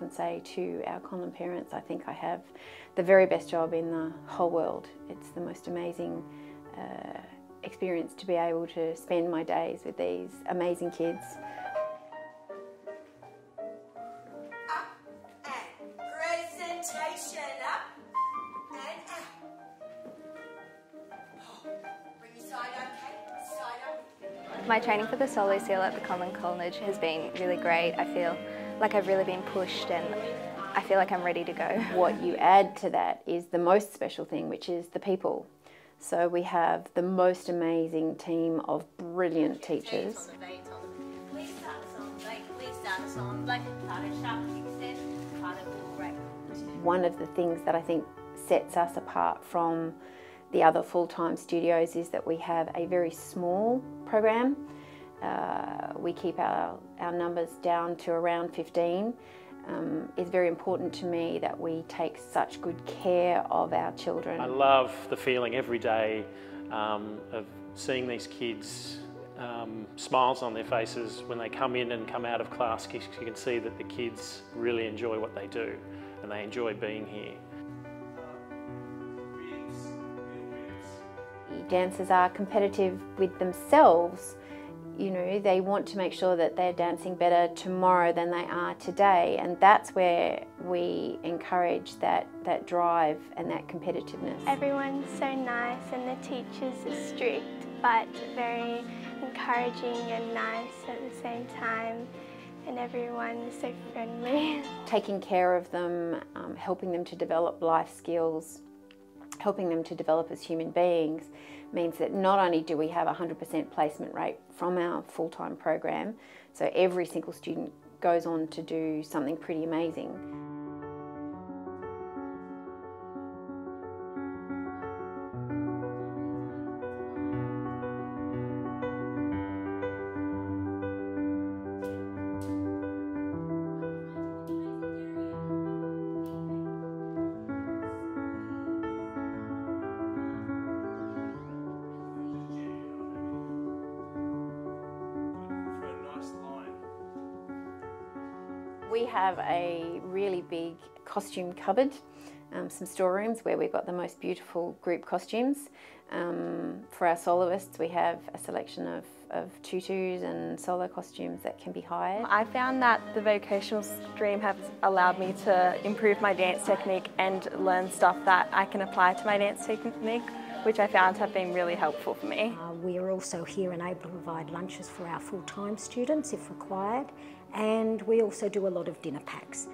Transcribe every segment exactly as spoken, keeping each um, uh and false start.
often say to our Conlon parents, I think I have the very best job in the whole world. It's the most amazing uh, experience to be able to spend my days with these amazing kids. Up and presentation, up and out. Bring your side up, Kate, side up. My training for the Solo Seal at the Conlon College has been really great. I feel like I've really been pushed and I feel like I'm ready to go. What you add to that is the most special thing, which is the people. So we have the most amazing team of brilliant teachers. One of the things that I think sets us apart from the other full-time studios is that we have a very small program. Uh, we keep our, our numbers down to around fifteen. Um, it's very important to me that we take such good care of our children. I love the feeling every day um, of seeing these kids, um, smiles on their faces when they come in and come out of class. You can see that the kids really enjoy what they do and they enjoy being here. Dancers are competitive with themselves. You know, they want to make sure that they're dancing better tomorrow than they are today, and that's where we encourage that, that drive and that competitiveness. Everyone's so nice and the teachers are strict but very encouraging and nice at the same time, and everyone is so friendly. Taking care of them, um, helping them to develop life skills, helping them to develop as human beings means that not only do we have a one hundred percent placement rate from our full-time program, so every single student goes on to do something pretty amazing. We have a really big costume cupboard, um, some storerooms where we've got the most beautiful group costumes. Um, for our soloists, we have a selection of, of tutus and solo costumes that can be hired. I found that the vocational stream has allowed me to improve my dance technique and learn stuff that I can apply to my dance technique, which I found have been really helpful for me. Uh, we are also here and able to provide lunches for our full-time students if required, and we also do a lot of dinner packs.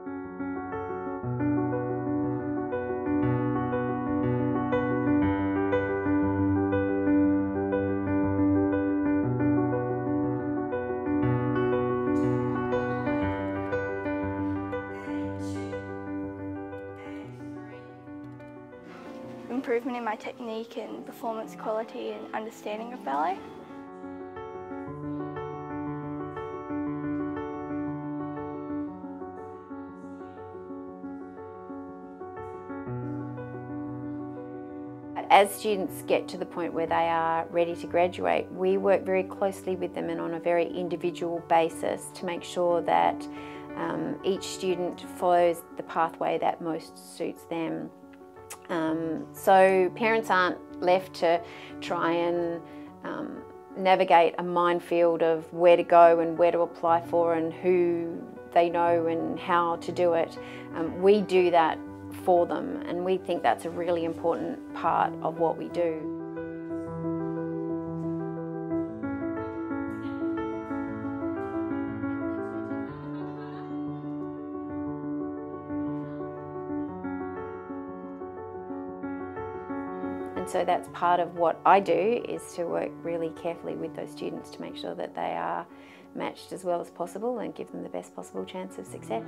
Improvement in my technique and performance quality and understanding of ballet. As students get to the point where they are ready to graduate, we work very closely with them and on a very individual basis to make sure that um, each student follows the pathway that most suits them. Um, so parents aren't left to try and um, navigate a minefield of where to go and where to apply for and who they know and how to do it. Um, we do that for them, and we think that's a really important part of what we do. And so that's part of what I do, is to work really carefully with those students to make sure that they are matched as well as possible and give them the best possible chance of success.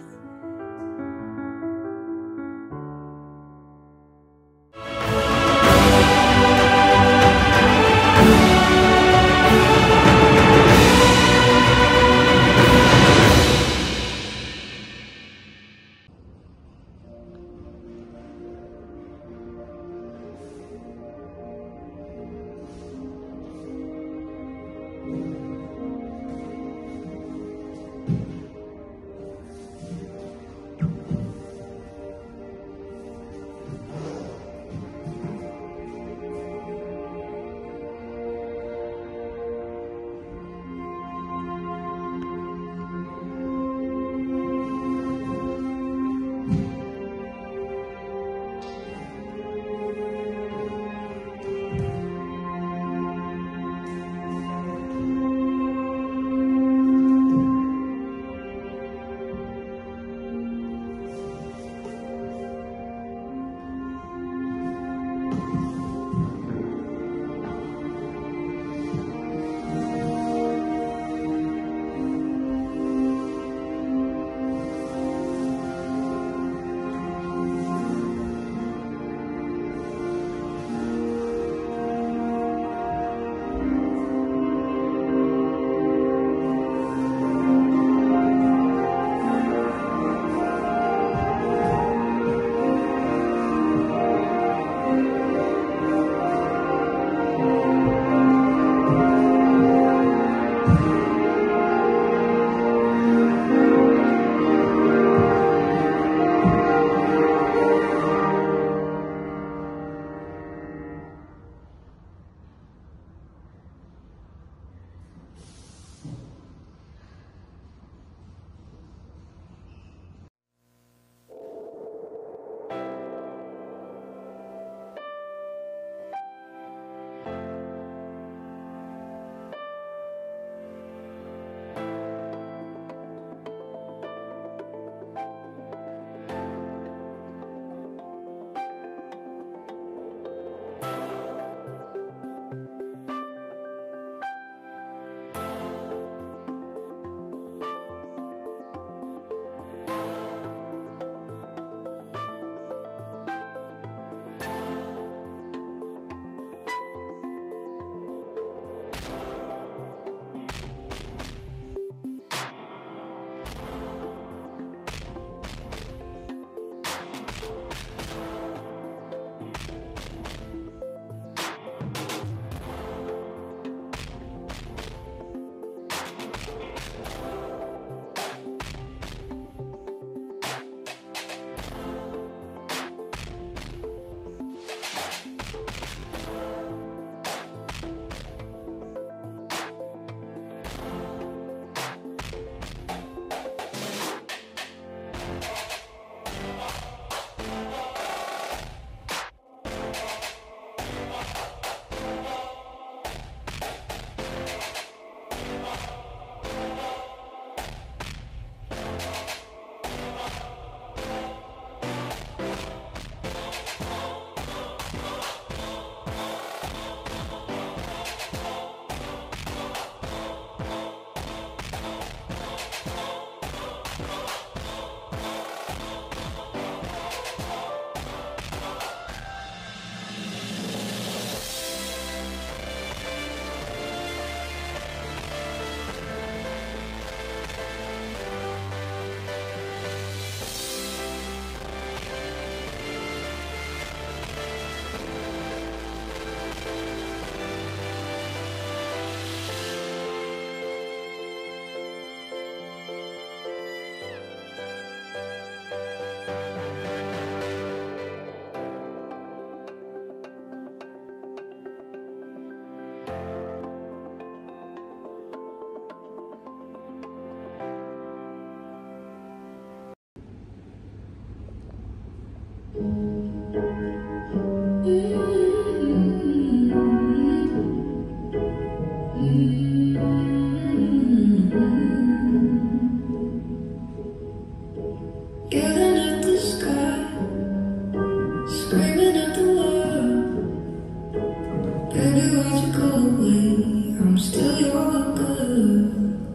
Yelling at the sky, screaming at the world. Baby, why'd you go away? I'm still your girl.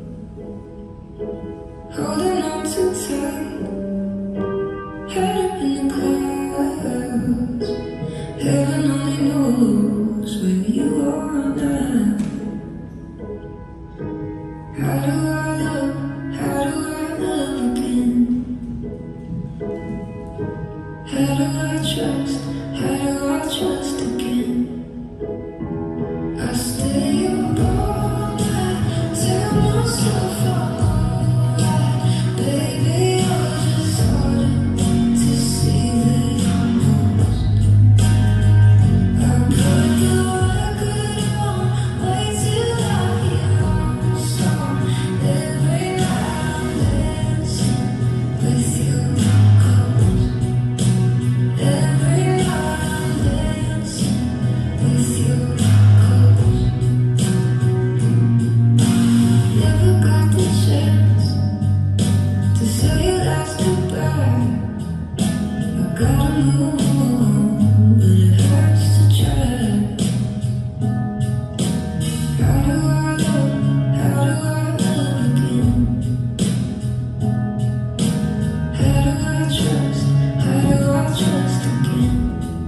Holding on too tight, head up in the clouds. Heaven only knows where you are now. How do I love, how do I love again? How do I trust, how do I trust again? I stay up all night, tell myself I'm alright. Baby, you're just hard to see that I'm lost. I put the record on, wait till I hear the song. Every night I'm dancing with you. Every night I'm dancing with you. Never got the chance to say your last goodbye. I gotta move on, but it hurts to try. How do I love, how do I love again? How do I trust, how do I trust again?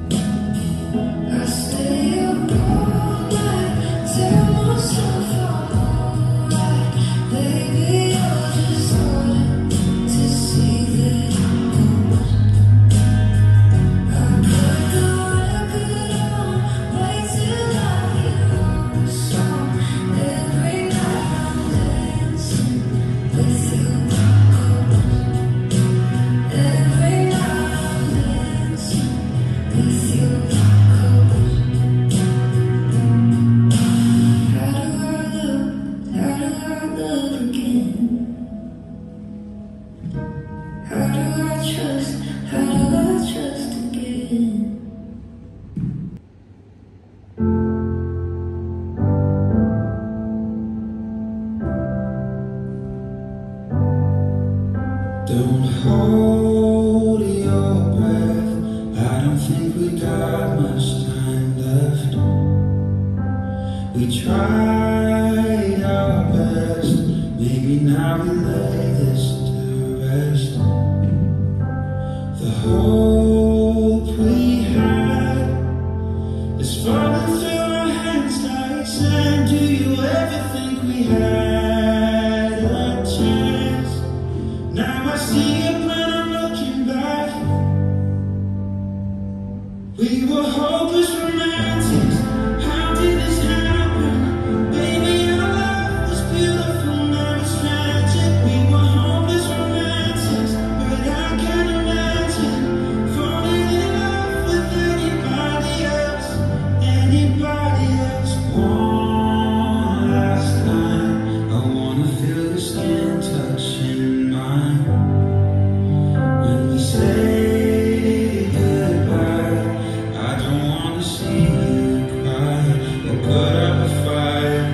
I stay up all night, tell myself I'm alright. Baby, you're just hard to see that I'm lost. I put the record on, wait till I hear the song. Every night I'm dancing with you. Every night I'm dancing with you. How do I love, how do I love again? How do I trust, how do I trust again? Don't hold your breath, I don't think we got much time left. We tried our best, maybe now we lay this to rest. The hope we had is falling through our hands like sand. Do you ever think we had a chance? Now I see it when I'm looking back. We were hopeless romantics. How did this happen? Baby, our love was beautiful, now it's tragic. We were hopeless romantics, but I can't imagine falling in love with anybody else. Anybody else. One last time, I wanna feel your skin touching mine. When we say goodbye, I don't wanna see you cry or put up a fight.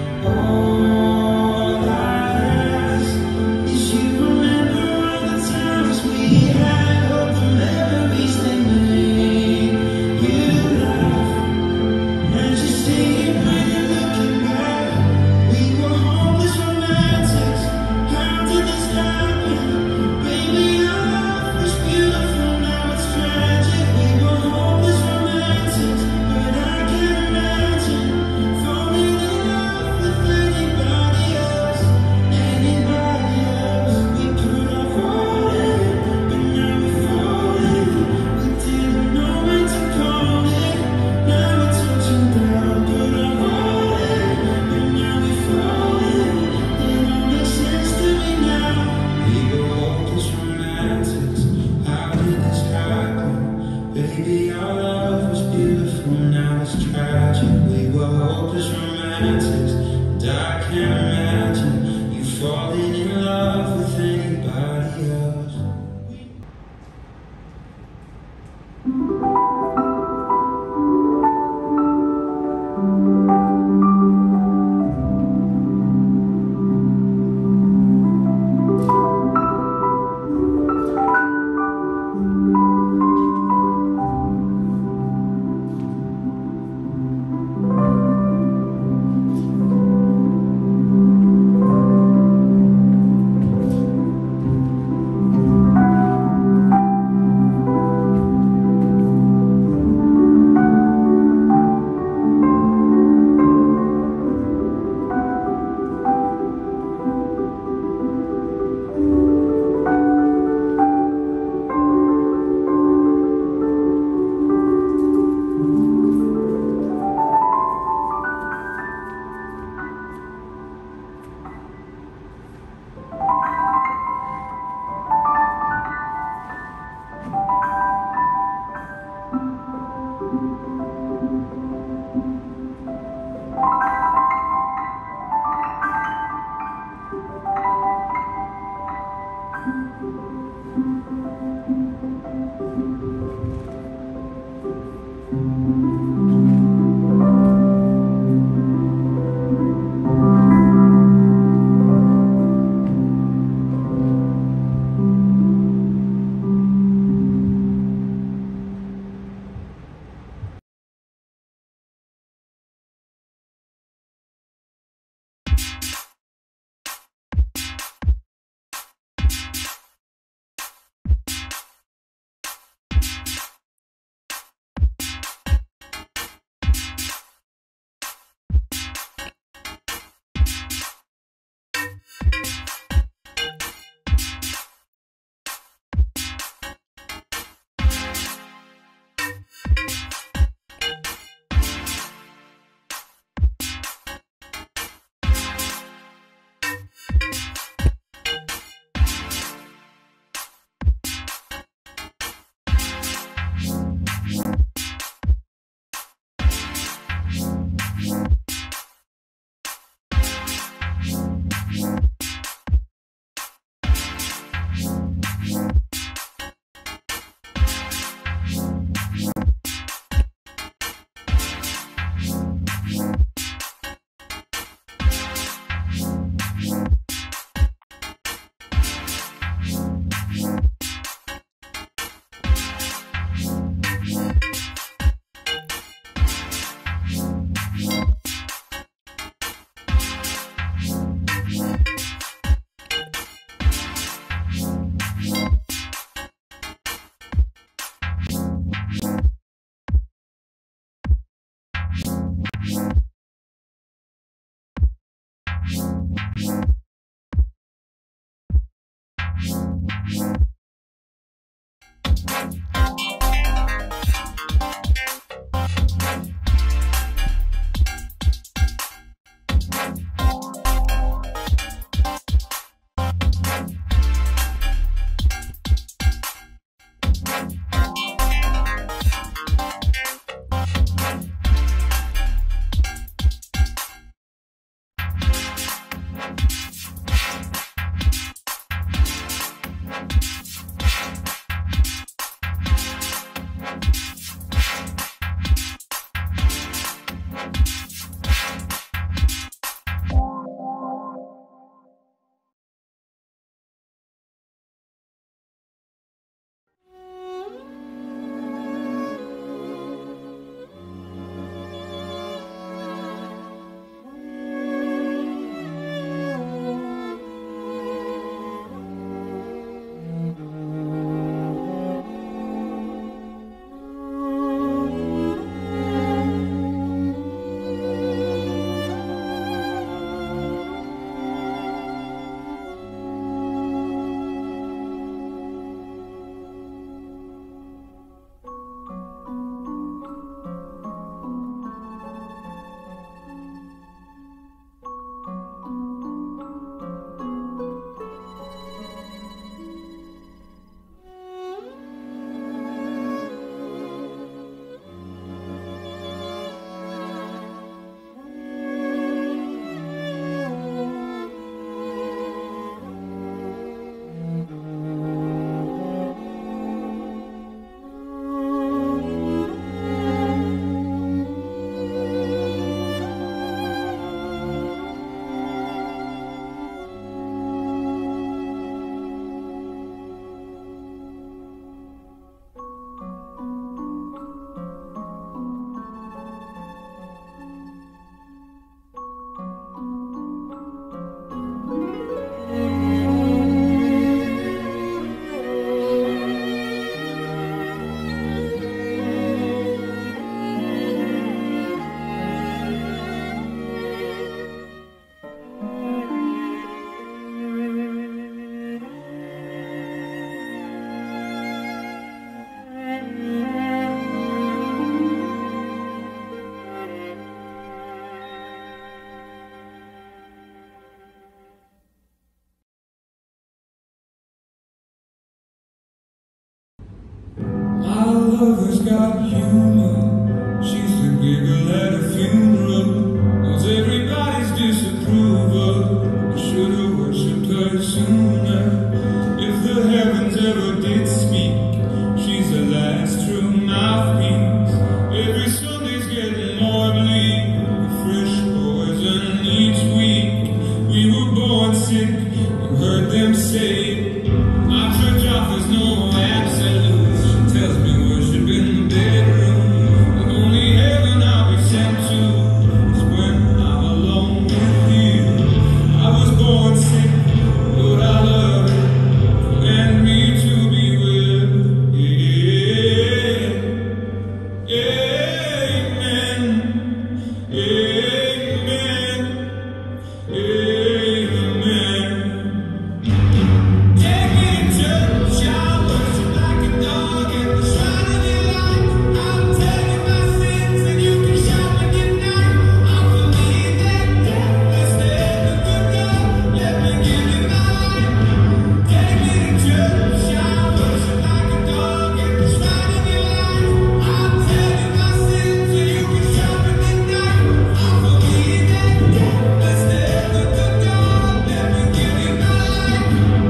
All I ask is you remember all the times we had, hope the memories they made you laugh. And you see it when you're looking back. We were hopeless romantics. How did this happen? Baby, our love was beautiful, now it's tragic. We were hopeless romantics, but I can't imagine falling in love with anybody else. Anybody else. We put off falling, but now we're falling. We didn't know when to call it. Now we're touching down, put off falling, but now we're falling. It all makes sense to me now. We were hopeless romantics. How did this happen? Baby, our love was beautiful, now it's tragic. We were hopeless romantics, and I can't imagine you falling in love with anybody else. Our lover's got humor. She's the giggle at a funeral. Knows everybody's disapproval. I should have worshipped her sooner. If the heavens ever did speak, she's the last true mouthpiece. Every Sunday's getting more bleak. Fresh poison each week. We were born sick. You heard them say, my church offers no absolutes. She tells me worship in the bedroom. The only heaven I'll be sent to is when I'm alone with you. I was born sick, but I love it. And me to be with. Yeah. Amen. Amen. Amen. Take me to church, I worship like a dog at the shrine of your light. I'll tell you my sins and you can shout when you night. I'll believe that death is dead, the good God, let me give you my life. Take me to church, I worship like a dog at the shrine of your light. I'll tell you my sins and you can shout when you night. I'll believe that death is dead, the good God, let me give you my life.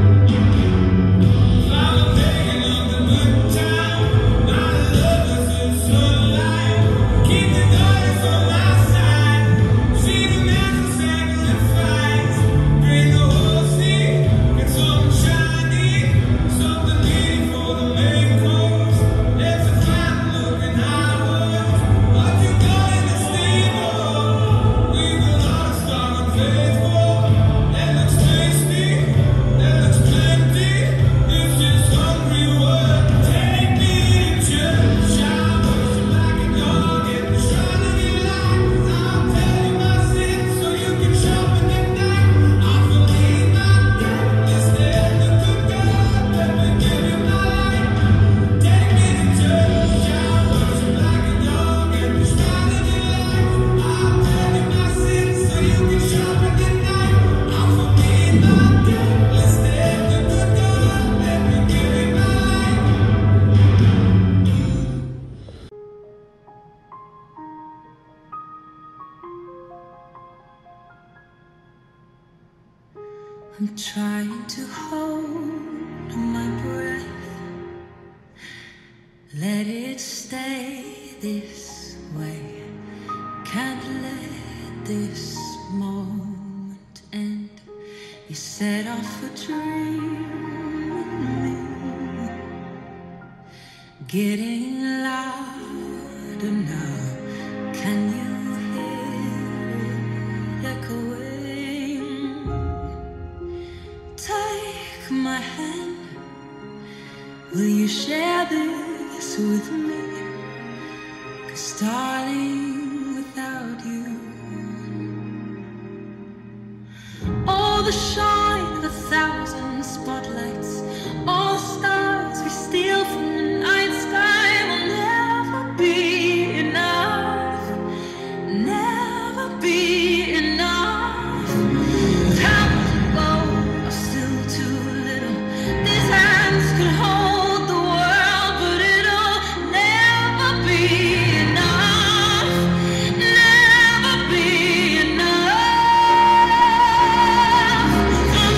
I'm a pagan of the good time. My love is in sunlight. Keep the daughters on my side. See the men who sacrifice. Bring the whole sea. It's something shiny, something needy for the main course. There's a flat looking highway. What you got in the steamboat? We will not start unfaithful. That looks tasty. That looks plenty. This is hungry work. Take me to church. I worship like a dog at the shrine of your light. I'll tell you my sins so you can shop in the night. I'll believe my death is dead. The good God, let me give you my life. Take me to church. I worship like a dog at the shrine of your light. I'll tell you my sins so you can shop in the night. I'll believe my death is dead. The good God, let me give you my life. I'm trying to hold my breath. Let it stay this way. Can't let this moment end. You set off a dream in me, getting louder now. Can you hear it echoing? Take my hand. Will you share this with me? 'Cause darling, without you, all the shine of a thousand spotlights, all the stars we steal from the night sky will never be enough, never be enough. Towers of gold are still too little. These hands could hold the world, but it'll never be enough, never be enough.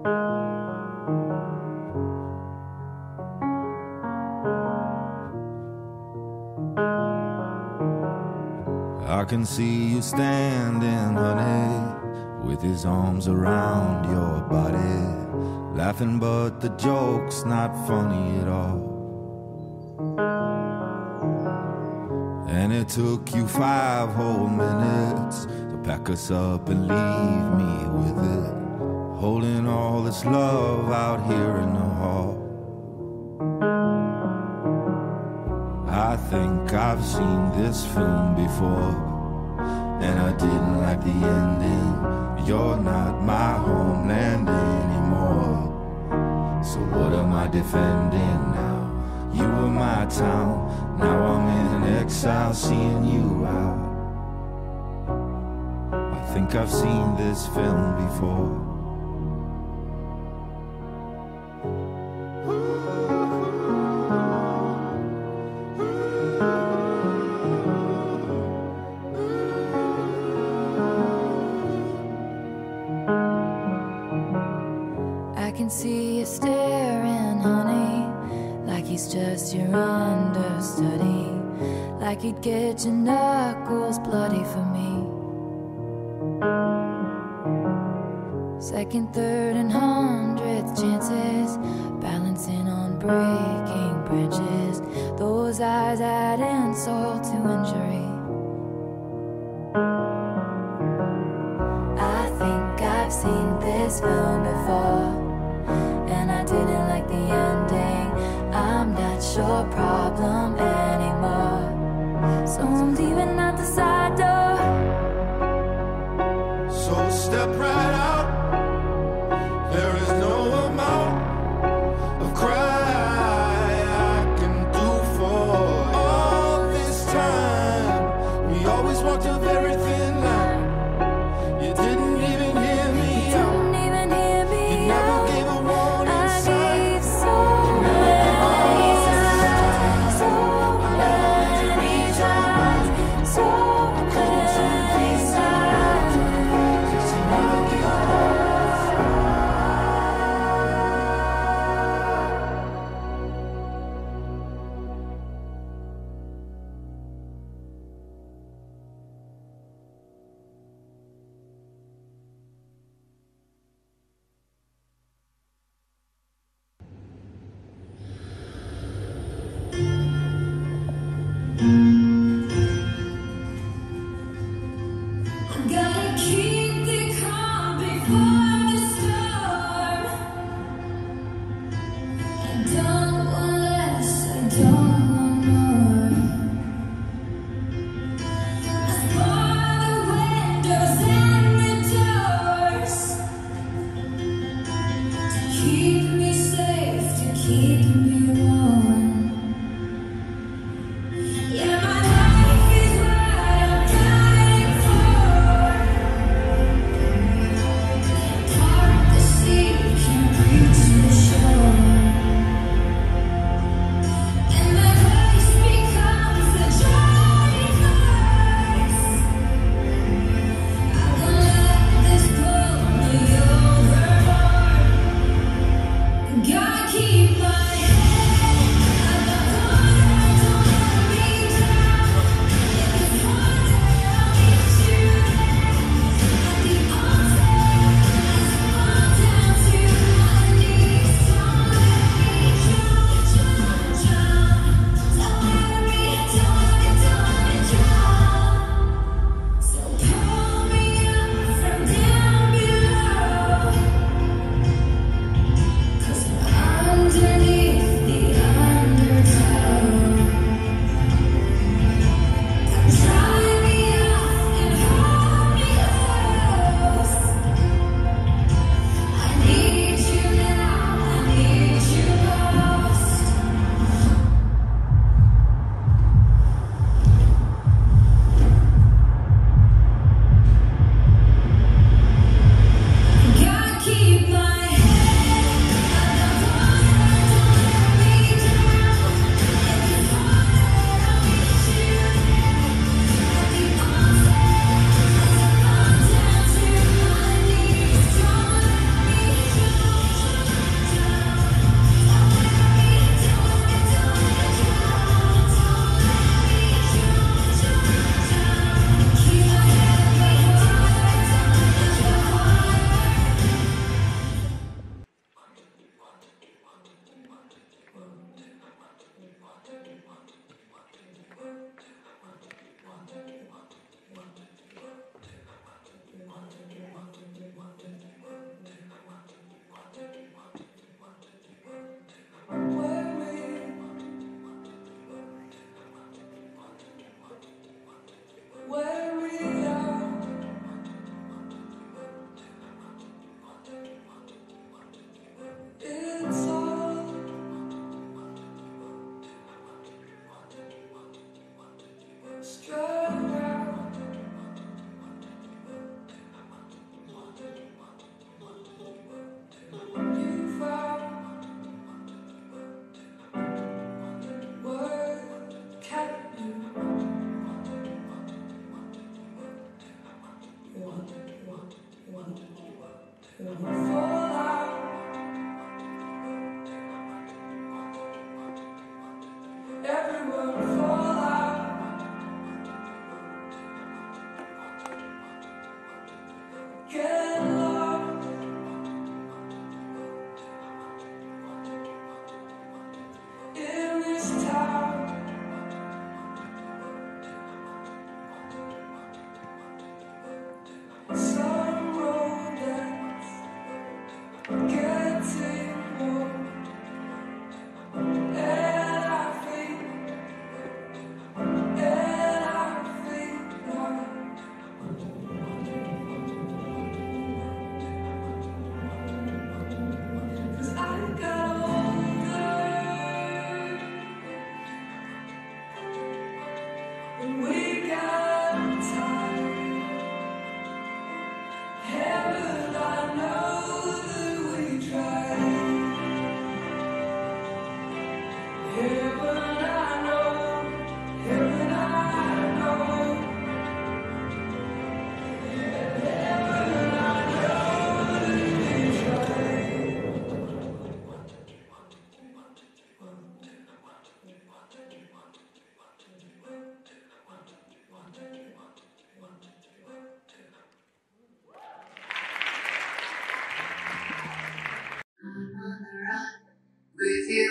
I can see you standing, honey, with his arms around your body, laughing but the joke's not funny at all. And it took you five whole minutes to pack us up and leave me with it, holding all this love out here in the hall. I think I've seen this film before, and I didn't like the ending. You're not my homeland anymore, so what am I defending now? You were my town, now I'm in exile seeing you out. I think I've seen this film before. I can see you staring, honey, like he's just your understudy, like he'd get your knuckles bloody for me. Second, third, and hundredth chances, balancing on breaking branches. Those eyes add insult to injury. I think I've seen this film before, and I didn't like the ending. I'm not your problem anymore, so I'm leaving out the side door. So step right out. There is no amount of cry I can do for you. All this time, we always walked a very thin line. You didn't even hear me out. Didn't even hear me You never out. gave a warning I sign. gave so many signs.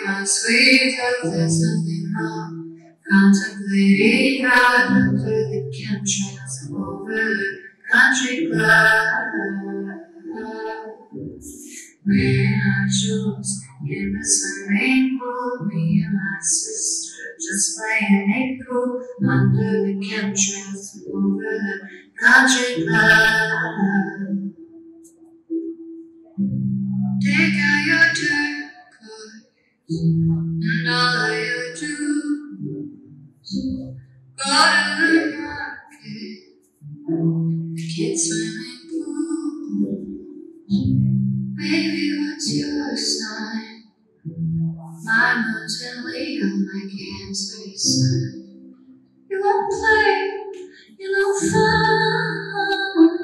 my sweetheart, there's nothing wrong. Contemplating out under the chemtrails over the country club. Wearing our jewels in the swimming pool, me and my sister just playing it cool under the chemtrails over the country club. Take out your turquoise and all of your jewels. Go to the market, the kids swimming pool. Baby, what's your sign? My moon's in Leo, my Cancer sun. You won't play, you know fun.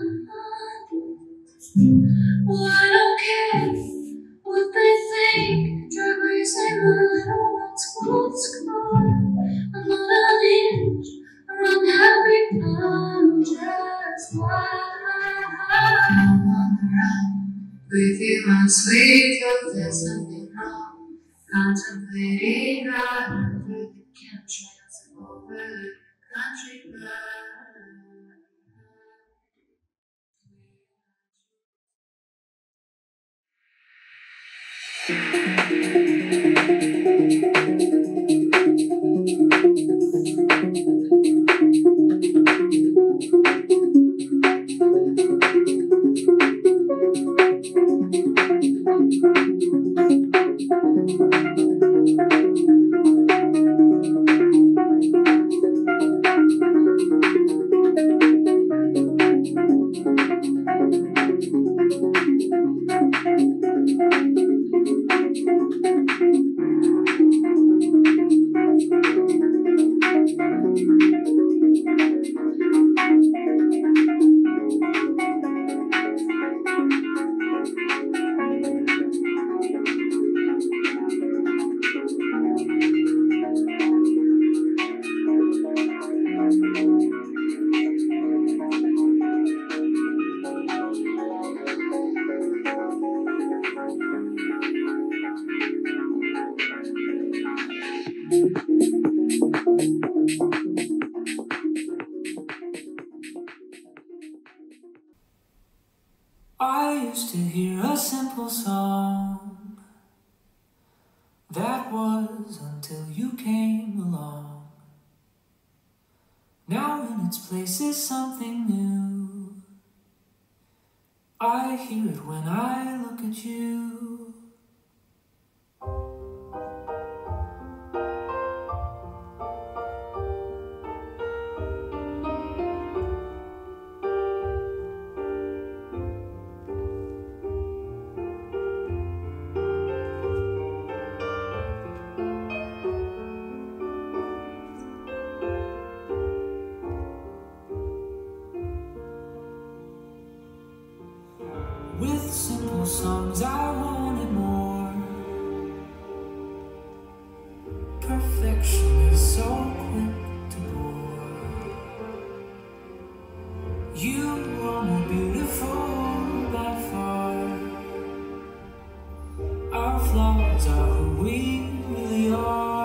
Well, I don't care what they think. Drag racing, I don't want school's good. I'm not unhinged or unhappy, I'm just wild. I'm on the run with you, my sweetheart, there's nothing wrong. Contemplating out under the chemtrails over the country club. I used to hear a simple song. That was until you came along. Now in its place is something new. I hear it when I look at you. With simple songs I wanted more. Perfection is so quick to bore. You are more beautiful by far. Our flaws are who we really are.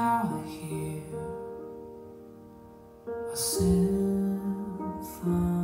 now I hear a symphony.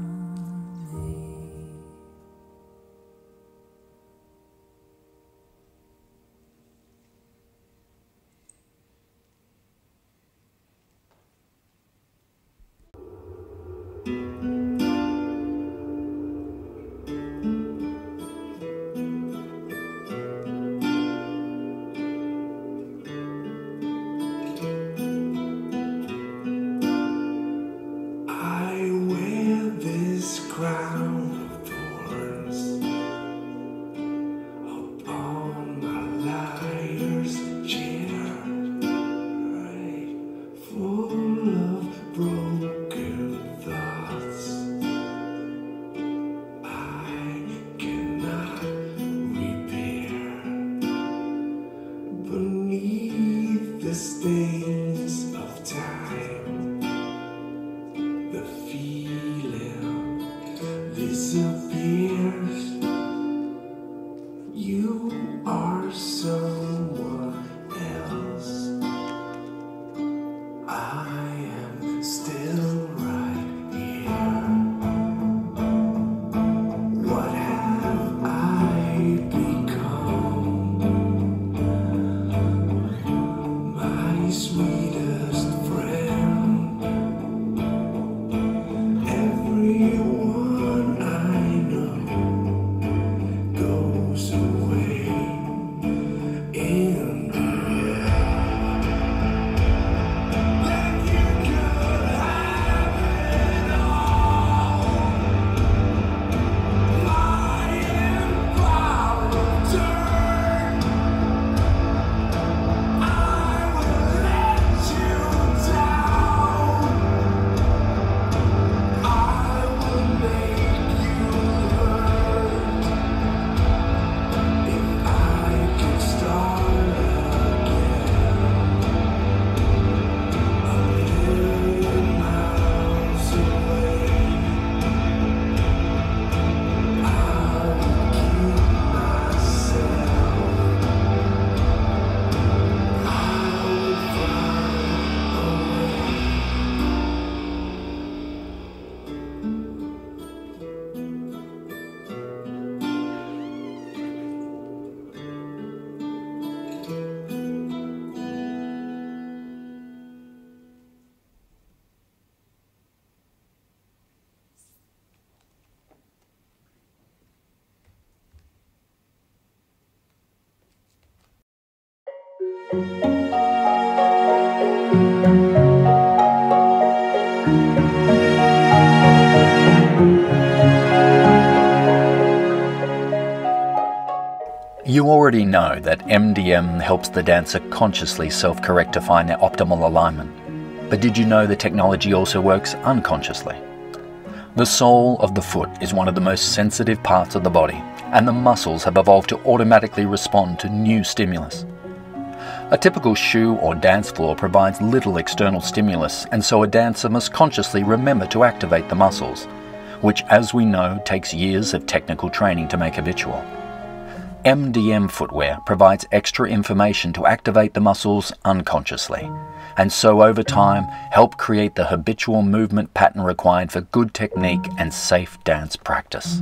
You already know that M D M helps the dancer consciously self-correct to find their optimal alignment. But did you know the technology also works unconsciously? The sole of the foot is one of the most sensitive parts of the body, and the muscles have evolved to automatically respond to new stimulus. A typical shoe or dance floor provides little external stimulus, and so a dancer must consciously remember to activate the muscles, which, as we know, takes years of technical training to make habitual. M D M footwear provides extra information to activate the muscles unconsciously, and so over time help create the habitual movement pattern required for good technique and safe dance practice.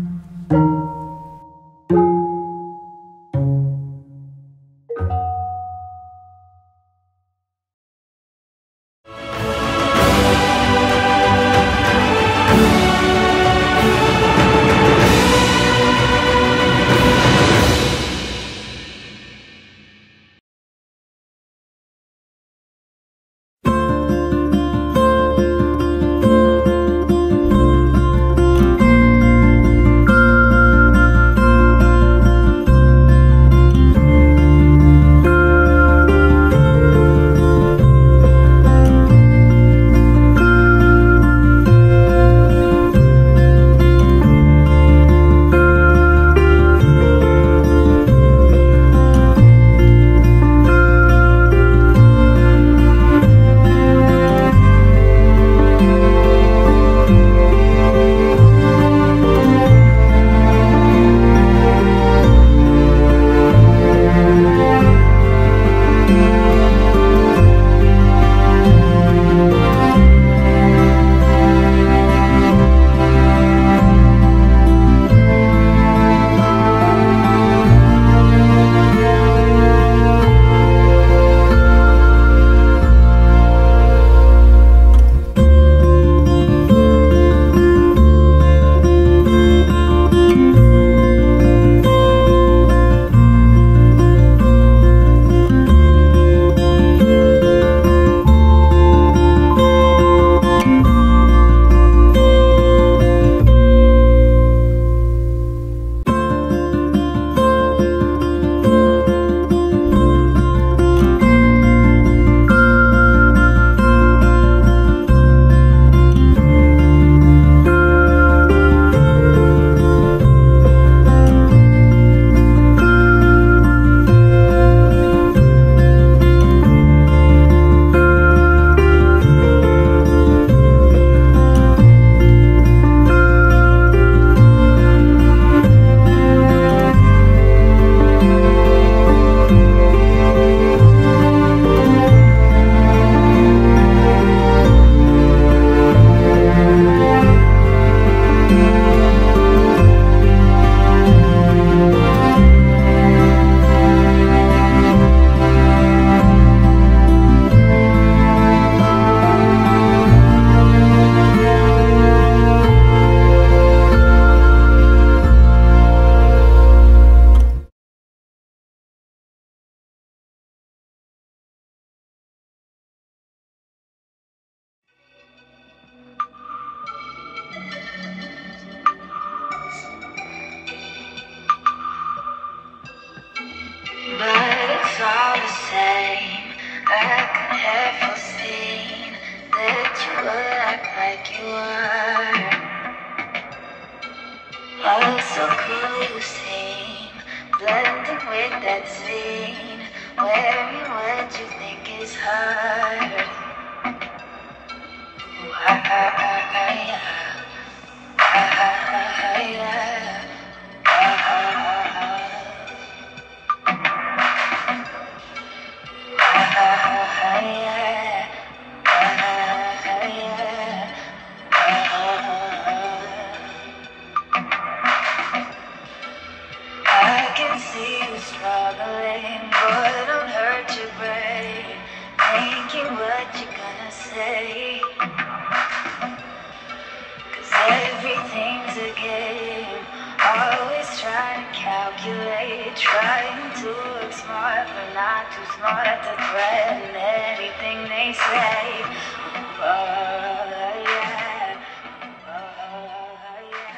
I could have foreseen that you would act like you were. Oh, so cool you seem, blending with that scene, wearing what you think is hard. I, I, I, I, I, I, I, I can see you struggling, but don't hurt your brain, thinking what you're gonna say. Cause everything's a game, always trying to calculate, trying to look smart, but not too smart to threaten anything they say. Oh, yeah. Oh, yeah.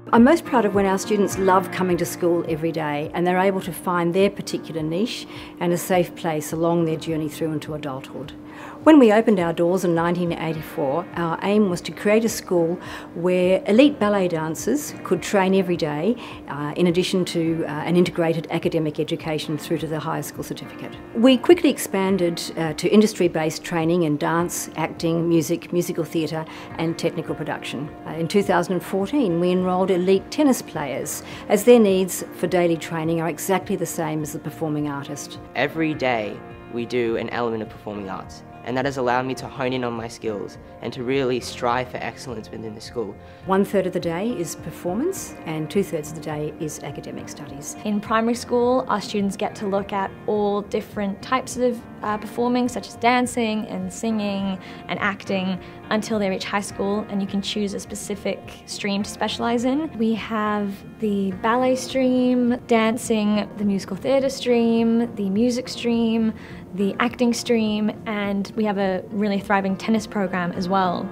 I'm most proud of when our students love coming to school every day and they're able to find their particular niche and a safe place along their journey through into adulthood. When we opened our doors in nineteen eighty-four, our aim was to create a school where elite ballet dancers could train every day, uh, in addition to uh, an integrated academic education through to the higher school certificate. We quickly expanded uh, to industry-based training in dance, acting, music, musical theatre and technical production. Uh, in two thousand fourteen, we enrolled elite tennis players, as their needs for daily training are exactly the same as the performing artist. Every day we do an element of performing arts, and that has allowed me to hone in on my skills and to really strive for excellence within the school. One third of the day is performance and two thirds of the day is academic studies. In primary school, our students get to look at all different types of uh, performing, such as dancing and singing and acting, until they reach high school, and you can choose a specific stream to specialise in. We have the ballet stream, dancing, the musical theatre stream, the music stream, the acting stream, and we have a really thriving tennis program as well.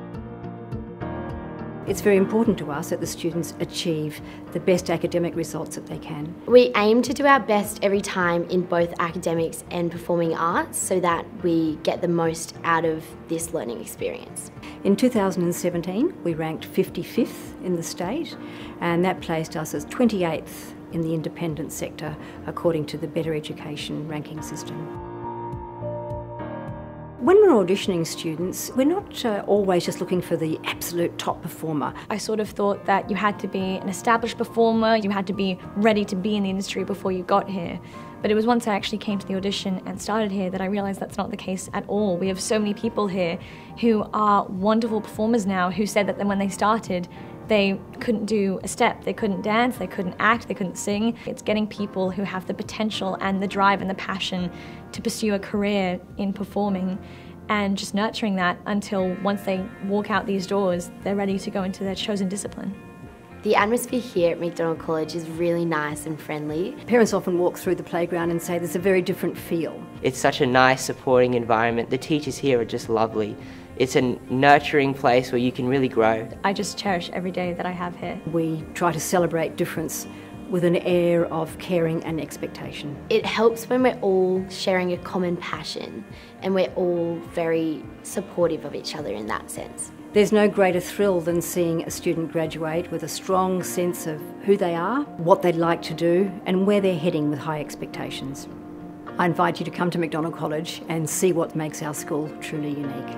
It's very important to us that the students achieve the best academic results that they can. We aim to do our best every time in both academics and performing arts so that we get the most out of this learning experience. In two thousand seventeen, we ranked fifty-fifth in the state, and that placed us as twenty-eighth in the independent sector according to the Better Education ranking system. When we're auditioning students, we're not uh, always just looking for the absolute top performer. I sort of thought that you had to be an established performer, you had to be ready to be in the industry before you got here. But it was once I actually came to the audition and started here that I realised that's not the case at all. We have so many people here who are wonderful performers now who said that then when they started, they couldn't do a step, they couldn't dance, they couldn't act, they couldn't sing. It's getting people who have the potential and the drive and the passion to pursue a career in performing and just nurturing that until once they walk out these doors, they're ready to go into their chosen discipline. The atmosphere here at Macdonald College is really nice and friendly. Parents often walk through the playground and say there's a very different feel. It's such a nice, supporting environment. The teachers here are just lovely. It's a nurturing place where you can really grow. I just cherish every day that I have here. We try to celebrate difference with an air of caring and expectation. It helps when we're all sharing a common passion and we're all very supportive of each other in that sense. There's no greater thrill than seeing a student graduate with a strong sense of who they are, what they'd like to do, and where they're heading with high expectations. I invite you to come to Macdonald College and see what makes our school truly unique.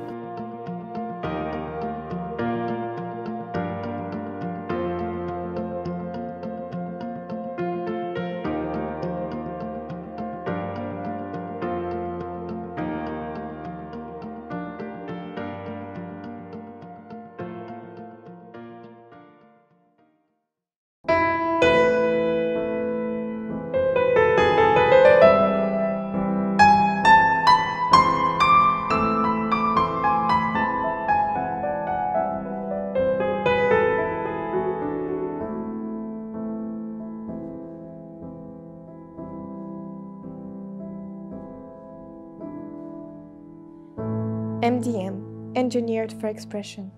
M D M, Engineered for Expression.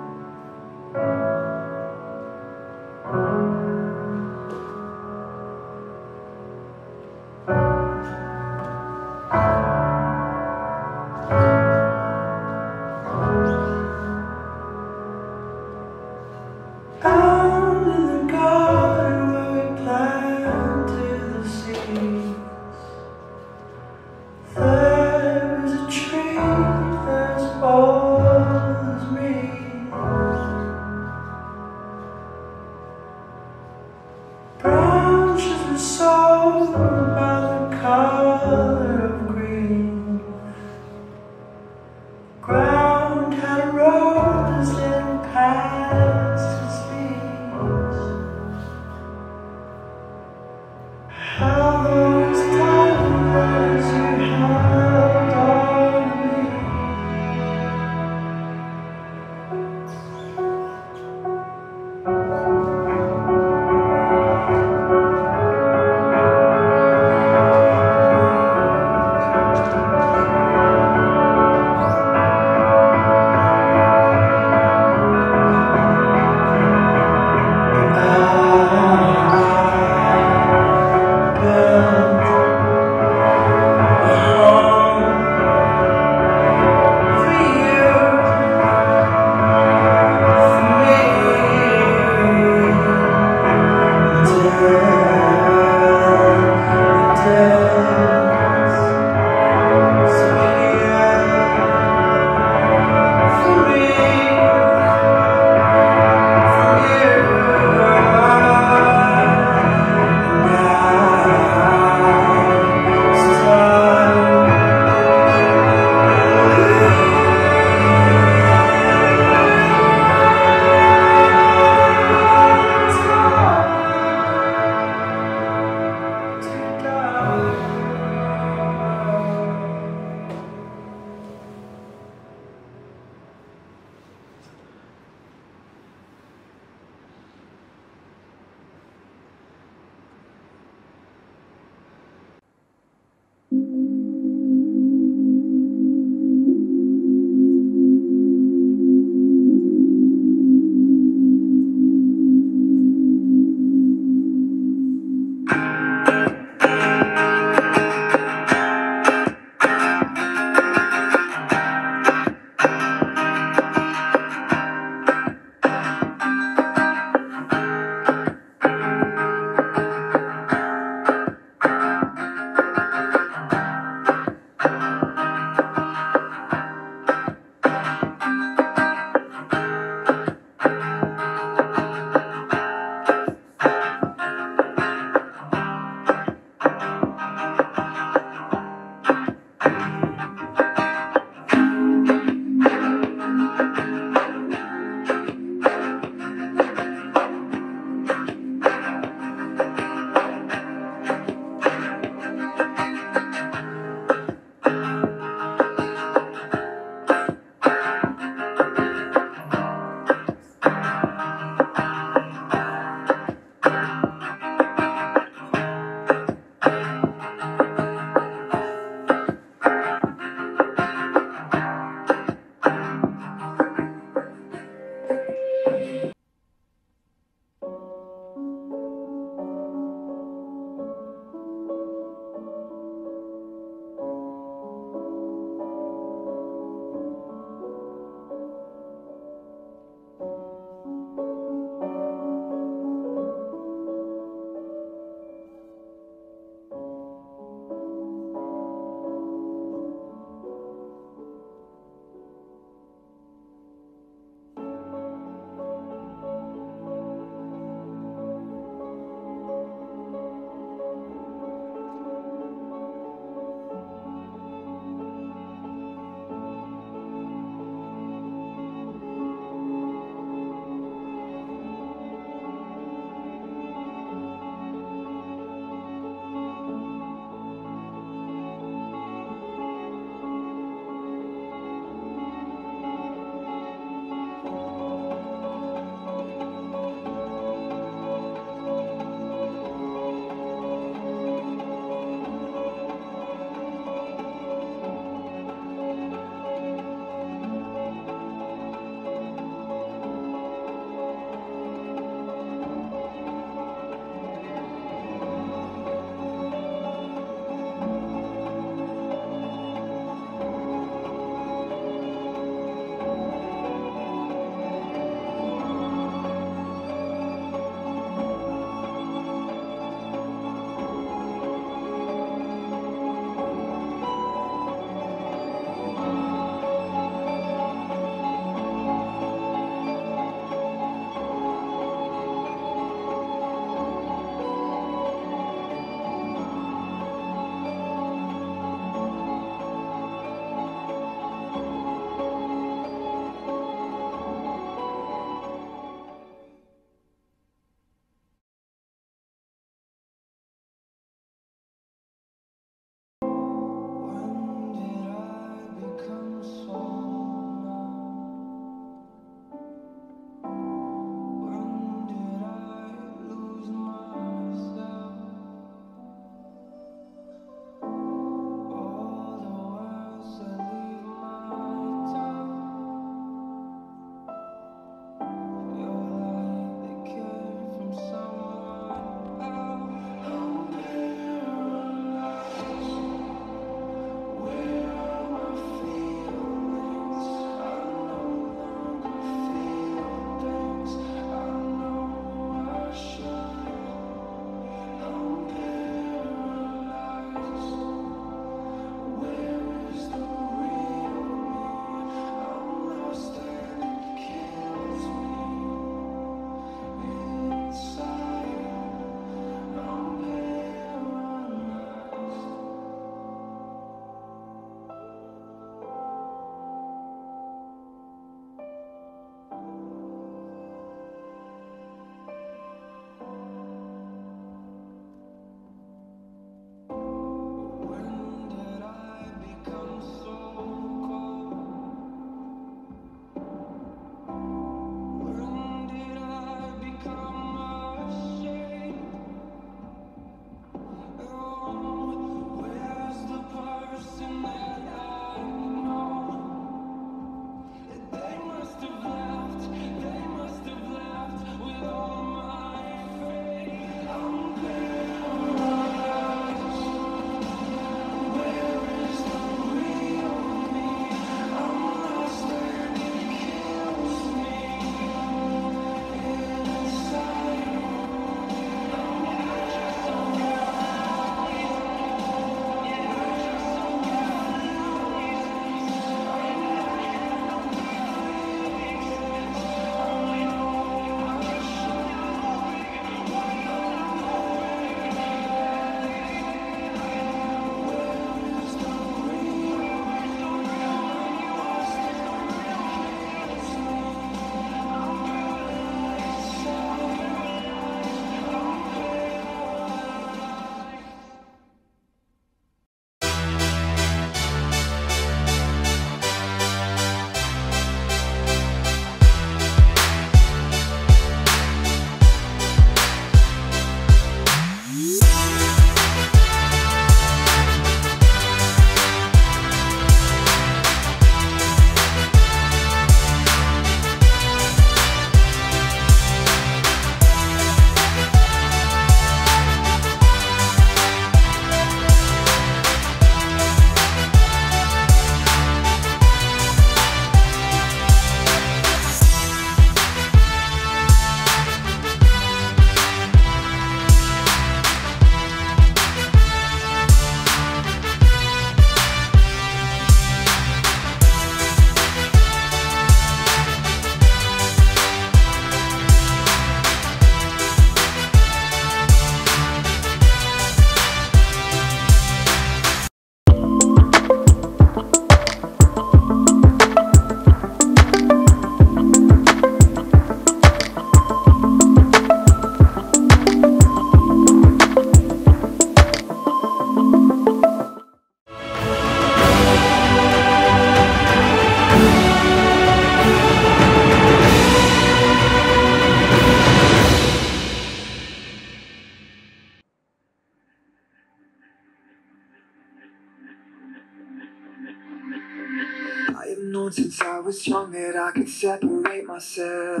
known since I was young that I could separate myself.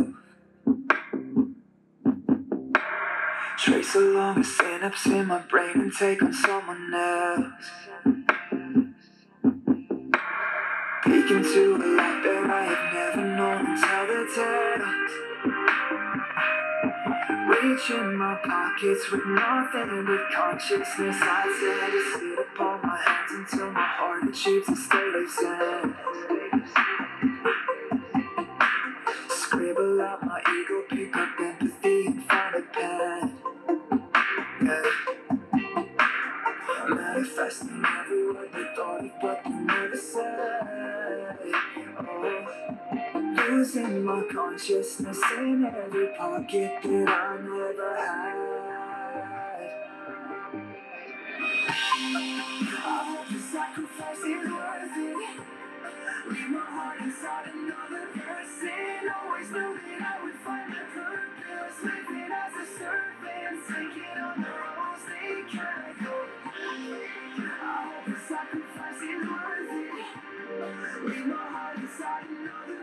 Trace along the synapse in my brain and take on someone else. Peek into a life that I have never known and tell the tales. Reach in my pockets with nothing but consciousness. I tend to sit upon my hands until my heart achieves a state of zen. Scribble out my ego, pick up empathy and find a pen. Yeah. Manifesting every word they thought of but they never said. Oh. Losing my consciousness in every pocket that I never had. I hope the sacrifice is worth it. Leave my heart inside another person. Always knew that I would find a purpose. Living as a servant, taking on the roads they can't go. I hope the sacrifice is worth it. Leave my heart inside another